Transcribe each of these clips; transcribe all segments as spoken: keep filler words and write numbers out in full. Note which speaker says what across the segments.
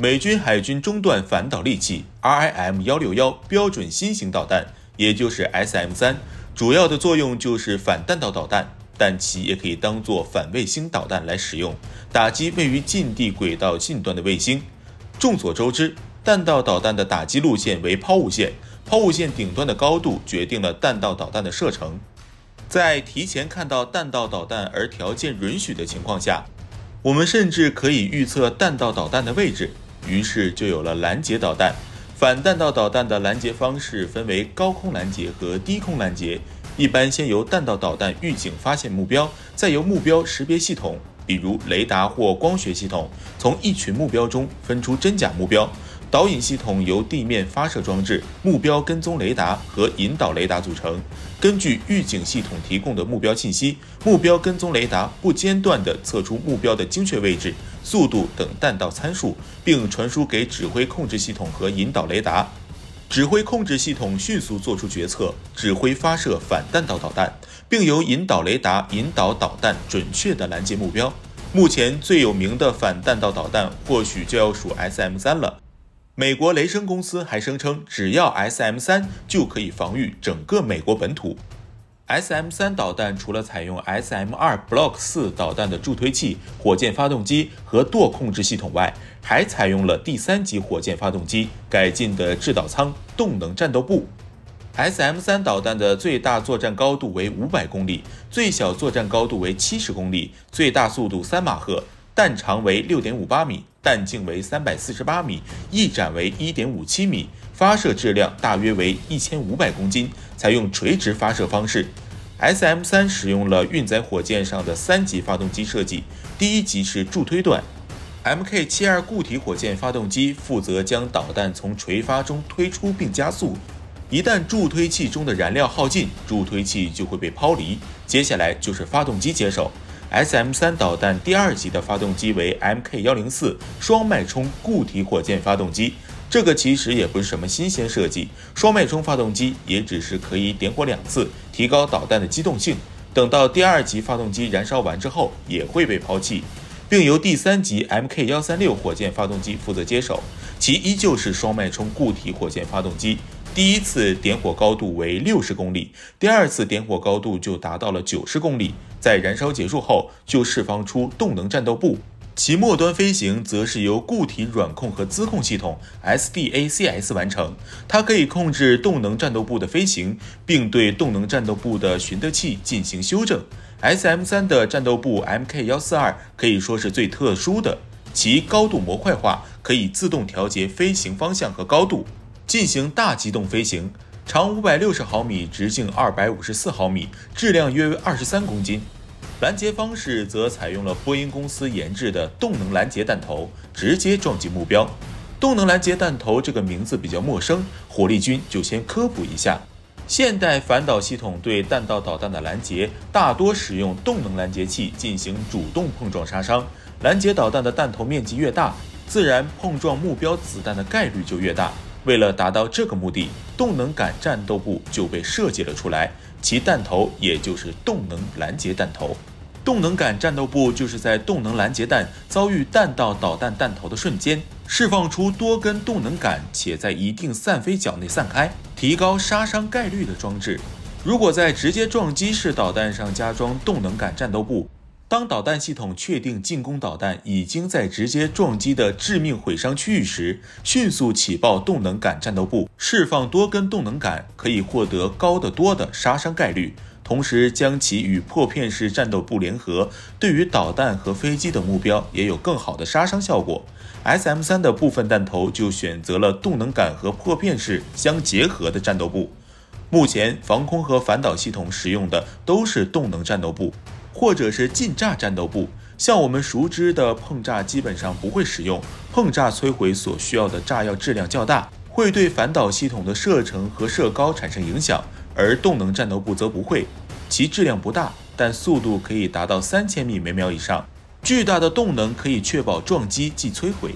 Speaker 1: 美军海军中段反导利器 R I M 一六一标准新型导弹，也就是 S M 三，主要的作用就是反弹道导弹，但其也可以当作反卫星导弹来使用，打击位于近地轨道近端的卫星。众所周知，弹道导弹的打击路线为抛物线，抛物线顶端的高度决定了弹道导弹的射程。在提前看到弹道导弹而条件允许的情况下，我们甚至可以预测弹道导弹的位置，于是就有了拦截导弹。反弹道导弹的拦截方式分为高空拦截和低空拦截，一般先由弹道导弹预警发现目标，再由目标识别系统，比如雷达或光学系统，从一群目标中分出真假目标。导引系统由地面发射装置、目标跟踪雷达和引导雷达组成。根据预警系统提供的目标信息，目标跟踪雷达不间断地测出目标的精确位置、速度等弹道参数，并传输给指挥控制系统和引导雷达。指挥控制系统迅速做出决策，指挥发射反弹道导弹，并由引导雷达引导导弹准确地拦截目标。目前最有名的反弹道导弹或许就要数 S M 三了。美国雷声公司还声称，只要 S M 三 就可以防御整个美国本土。S M 三 导弹除了采用 S M 二 Block 四 导弹的助推器、火箭发动机和舵控制系统外，还采用了第三级火箭发动机、改进的制导舱、动能战斗部。S M 三 导弹的最大作战高度为五百公里，最小作战高度为七十公里，最大速度三马赫，弹长为 六点五八米，弹径为三百四十八米，翼展为 一点五七米，发射质量大约为一千五百公斤，采用垂直发射方式。S M 三 使用了运载火箭上的三级发动机设计，第一级是助推段， M K 七十二 固体火箭发动机负责将导弹从垂发中推出并加速。一旦助推器中的燃料耗尽，助推器就会被抛离，接下来就是发动机接手。S M 三 导弹第二级的发动机为 M K 一零四 双脉冲固体火箭发动机，这个其实也不是什么新鲜设计，双脉冲发动机也只是可以点火两次，提高导弹的机动性。等到第二级发动机燃烧完之后，也会被抛弃，并由第三级 M K 一三六 火箭发动机负责接手，其依旧是双脉冲固体火箭发动机。第一次点火高度为六十公里，第二次点火高度就达到了九十公里，在燃烧结束后就释放出动能战斗部，其末端飞行则是由固体软控和资控系统 S D A C S 完成，它可以控制动能战斗部的飞行，并对动能战斗部的寻得器进行修正。 S M 三 的战斗部 M K 一四二 可以说是最特殊的，其高度模块化，可以自动调节飞行方向和高度，进行大机动飞行，长五百六十毫米，直径二百五十四毫米，质量约为二十三公斤。拦截方式则采用了波音公司研制的动能拦截弹头，直接撞击目标。动能拦截弹头这个名字比较陌生，火力军就先科普一下。现代反导系统对弹道导弹的拦截大多使用动能拦截器进行主动碰撞杀伤，拦截导弹的弹头面积越大，自然碰撞目标子弹的概率就越大。为了达到这个目的，动能感战斗部就被设计了出来，其弹头也就是动能拦截弹头。动能感战斗部就是在动能拦截弹遭遇弹道导弹弹头的瞬间，释放出多根动能感，且在一定散飞角内散开，提高杀伤概率的装置。如果在直接撞击式导弹上加装动能感战斗部，当导弹系统确定进攻导弹已经在直接撞击的致命毁伤区域时，迅速起爆动能感战斗部，释放多根动能感，可以获得高得多的杀伤概率，同时将其与破片式战斗部联合，对于导弹和飞机的目标也有更好的杀伤效果。 S M 三 的部分弹头就选择了动能感和破片式相结合的战斗部。目前防空和反导系统使用的都是动能战斗部或者是近炸战斗部，像我们熟知的碰炸基本上不会使用，碰炸摧毁所需要的炸药质量较大，会对反导系统的射程和射高产生影响，而动能战斗部则不会，其质量不大，但速度可以达到三千米每秒以上，巨大的动能可以确保撞击即摧毁。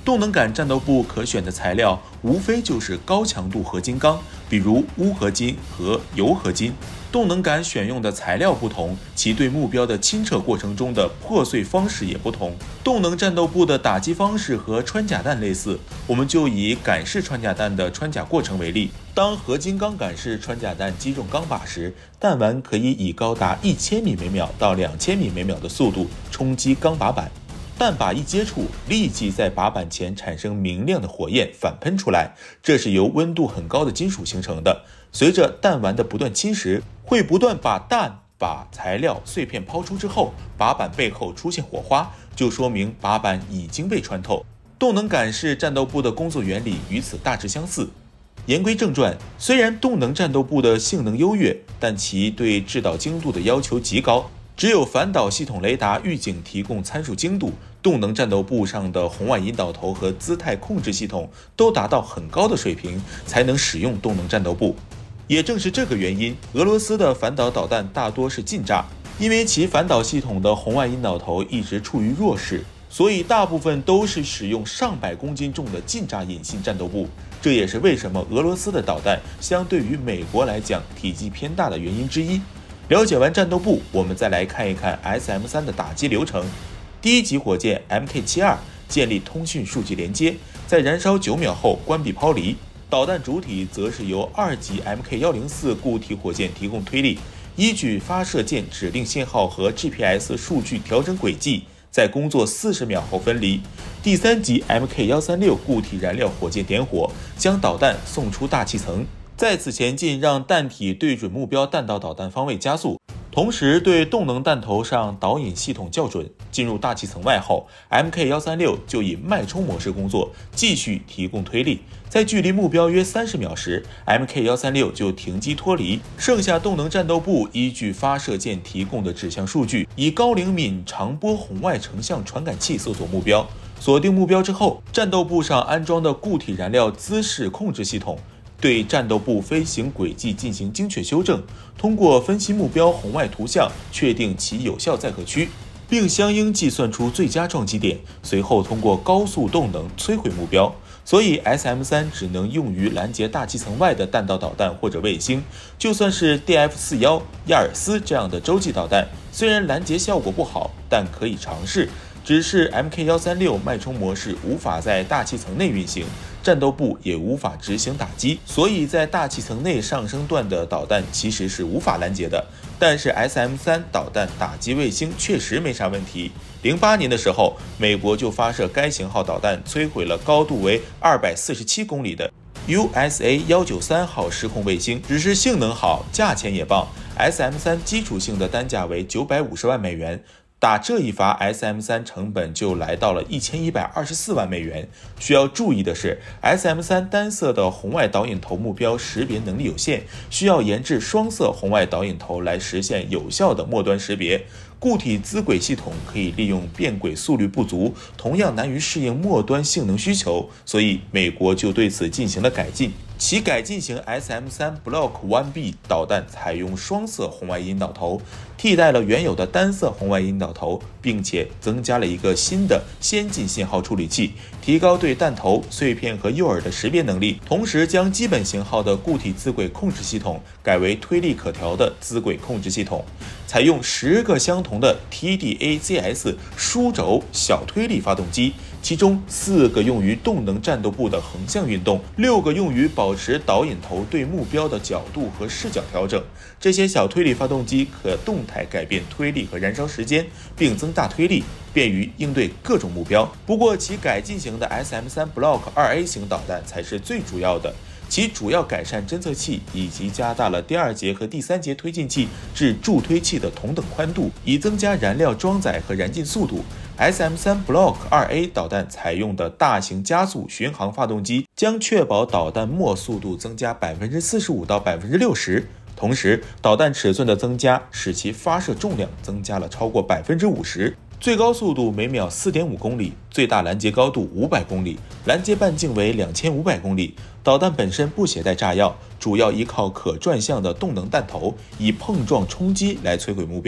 Speaker 1: 动能感战斗部可选的材料无非就是高强度合金钢，比如钨合金和铀合金。动能感选用的材料不同，其对目标的侵撤过程中的破碎方式也不同。动能战斗部的打击方式和穿甲弹类似，我们就以感式穿甲弹的穿甲过程为例。当合金钢感式穿甲弹击中钢靶时，弹丸可以以高达一千米每秒到两千米每秒的速度冲击钢靶板。弹靶一接触，立即在靶板前产生明亮的火焰反喷出来，这是由温度很高的金属形成的。随着弹丸的不断侵蚀，会不断把弹把材料碎片抛出之后，靶板背后出现火花，就说明靶板已经被穿透。动能感式战斗部的工作原理与此大致相似。言归正传，虽然动能战斗部的性能优越，但其对制导精度的要求极高。只有反导系统雷达预警提供参数精度，动能战斗部上的红外引导头和姿态控制系统都达到很高的水平，才能使用动能战斗部。也正是这个原因，俄罗斯的反导导弹大多是近炸，因为其反导系统的红外引导头一直处于弱势，所以大部分都是使用上百公斤重的近炸引信战斗部。这也是为什么俄罗斯的导弹相对于美国来讲体积偏大的原因之一。了解完战斗部，我们再来看一看 S M 三 的打击流程。第一级火箭 M K 七十二 建立通讯数据连接，在燃烧九秒后关闭抛离。导弹主体则是由二级 M K 一零四 固体火箭提供推力，依据发射键指令信号和 G P S 数据调整轨迹，在工作四十秒后分离。第三级 M K 一三六 固体燃料火箭点火，将导弹送出大气层。再次前进，让弹体对准目标弹道导弹方位加速，同时对动能弹头上导引系统校准。进入大气层外后 ，M K 一三六 就以脉冲模式工作，继续提供推力。在距离目标约三十秒时 ，M K 一三六 就停机脱离。剩下动能战斗部依据发射键提供的指向数据，以高灵敏长波红外成像传感器搜索目标。锁定目标之后，战斗部上安装的固体燃料姿势控制系统对战斗部飞行轨迹进行精确修正，通过分析目标红外图像确定其有效载荷区，并相应计算出最佳撞击点，随后通过高速动能摧毁目标。所以 S M 三 只能用于拦截大气层外的弹道导弹或者卫星，就算是 D F 四十一、亚尔斯这样的洲际导弹，虽然拦截效果不好，但可以尝试。只是 M K 一三六 脉冲模式无法在大气层内运行，战斗部也无法执行打击，所以在大气层内上升段的导弹其实是无法拦截的。但是 S M 三 导弹打击卫星确实没啥问题。零八年的时候，美国就发射该型号导弹，摧毁了高度为二百四十七公里的 U S A 一九三号失控卫星，只是性能好，价钱也棒。S M 三 基础性的单价为九百五十万美元。打这一发 S M 三 成本就来到了一千一百二十四万美元。需要注意的是 S M 三 单色的红外导引头目标识别能力有限，需要研制双色红外导引头来实现有效的末端识别。固体资轨系统可以利用变轨速率不足，同样难于适应末端性能需求，所以美国就对此进行了改进。其改进型 S M 三 Block 一 B 导弹采用双色红外引导头，替代了原有的单色红外引导头，并且增加了一个新的先进信号处理器，提高对弹头、碎片和诱饵的识别能力，同时将基本型号的固体资轨控制系统改为推力可调的资轨控制系统，采用十个相同的 T D A C S 输轴小推力发动机，其中四个用于动能战斗部的横向运动，六个用于保持导引头对目标的角度和视角调整。这些小推力发动机可动态改变推力和燃烧时间，并增大推力，便于应对各种目标。不过其改进型的 S M 三 Block 二 A 型导弹才是最主要的，其主要改善侦测器以及加大了第二节和第三节推进器至助推器的同等宽度，以增加燃料装载和燃尽速度。S M 三 Block 二 A 导弹采用的大型加速巡航发动机将确保导弹末速度增加 百分之四十五 到 百分之六十， 同时导弹尺寸的增加使其发射重量增加了超过 百分之五十， 最高速度每秒 四点五公里，最大拦截高度五百公里，拦截半径为两千五百公里。导弹本身不携带炸药，主要依靠可转向的动能弹头，以碰撞冲击来摧毁目标。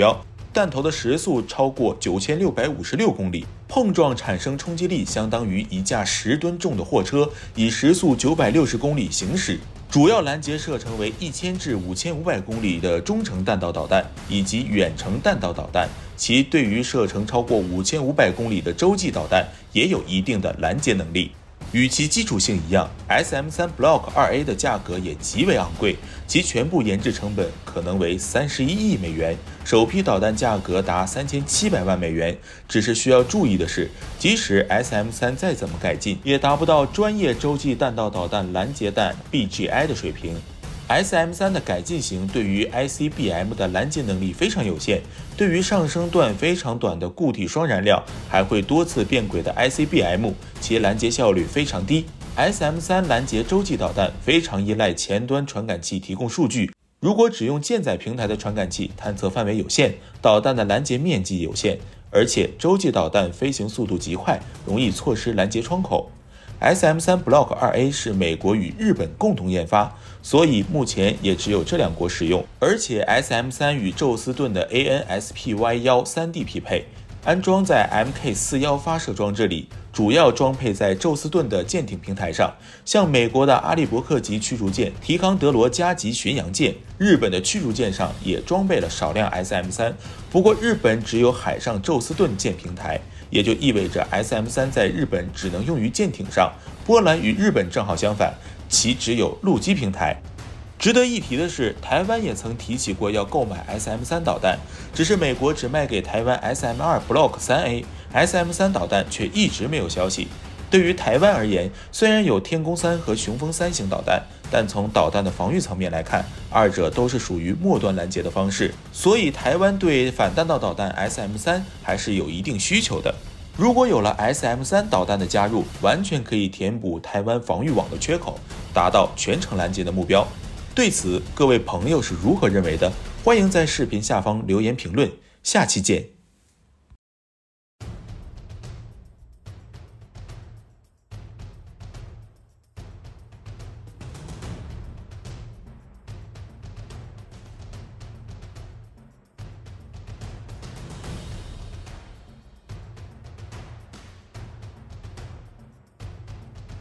Speaker 1: 弹头的时速超过九千六百五十六公里，碰撞产生冲击力相当于一架十吨重的货车以时速九百六十公里行驶。主要拦截射程为一千至五千五百公里的中程弹道导弹以及远程弹道导弹，其对于射程超过五千五百公里的洲际导弹也有一定的拦截能力。与其基础性一样 ，S M 三 Block 二 A 的价格也极为昂贵，其全部研制成本可能为三十一亿美元，首批导弹价格达三千七百万美元。只是需要注意的是，即使 S M 三 再怎么改进，也达不到专业洲际弹道导弹拦截弹 B G I 的水平。S M 三 的改进型对于 I C B M 的拦截能力非常有限，对于上升段非常短的固体双燃料还会多次变轨的 I C B M， 其拦截效率非常低。S M 三 拦截洲际导弹非常依赖前端传感器提供数据，如果只用舰载平台的传感器，探测范围有限，导弹的拦截面积有限，而且洲际导弹飞行速度极快，容易错失拦截窗口。S M 三 Block 二 A 是美国与日本共同研发，所以目前也只有这两国使用。而且 S M 三 与宙斯盾的 A N S P Y 一 三 D 匹配，安装在 M K 四十一 发射装置里，主要装配在宙斯盾的舰艇平台上，像美国的阿利伯克级驱逐舰、提康德罗加级巡洋舰，日本的驱逐舰上也装备了少量 S M 三，不过日本只有海上宙斯盾舰平台，也就意味着 S M 三 在日本只能用于舰艇上。波兰与日本正好相反，其只有陆基平台。值得一提的是，台湾也曾提起过要购买 S M 三 导弹，只是美国只卖给台湾 S M 二 Block 三 A， S M 三 导弹却一直没有消息。对于台湾而言，虽然有天宫三和雄风三型导弹，但从导弹的防御层面来看，二者都是属于末端拦截的方式，所以台湾对反弹道导弹 S M 三 还是有一定需求的。如果有了 S M 三 导弹的加入，完全可以填补台湾防御网的缺口，达到全程拦截的目标。对此，各位朋友是如何认为的？欢迎在视频下方留言评论，下期见。